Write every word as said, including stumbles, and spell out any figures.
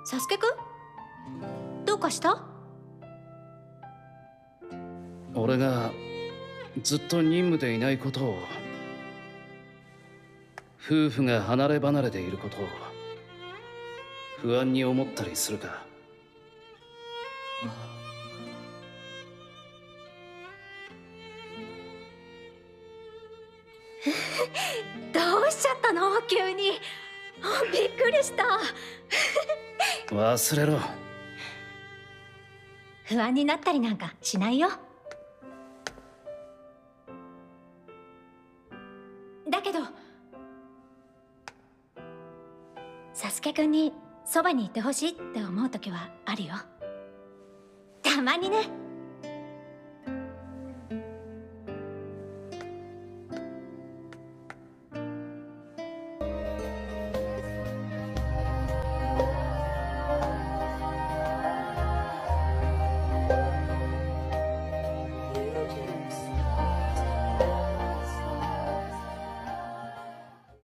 サスケくん、どうかした？ 俺がずっと任務でいないことを、夫婦が離れ離れでいることを不安に思ったりするか？ どうしちゃったの急に。びっくりした。 忘れろ。 不安になったりなんかしないよ。だけどサスケくんにそばにいてほしいって思う時はあるよ。たまにね。